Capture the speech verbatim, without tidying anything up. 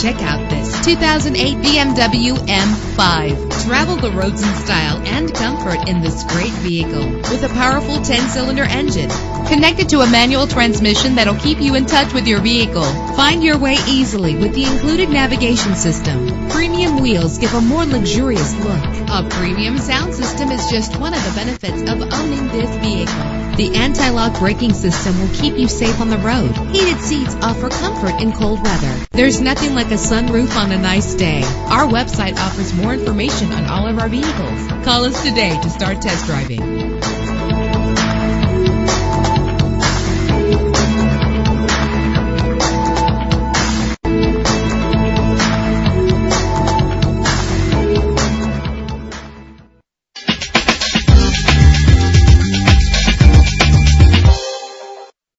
Check out this two thousand eight B M W M five. Travel the roads in style and comfort in this great vehicle with a powerful ten-cylinder engine connected to a manual transmission that'll keep you in touch with your vehicle. Find your way easily with the included navigation system. Premium wheels give a more luxurious look. A premium sound system is just one of the benefits of owning this vehicle. The anti-lock braking system will keep you safe on the road. Heated seats offer comfort in cold weather. There's nothing like a sunroof on a nice day. Our website offers more information on all of our vehicles. Call us today to start test driving.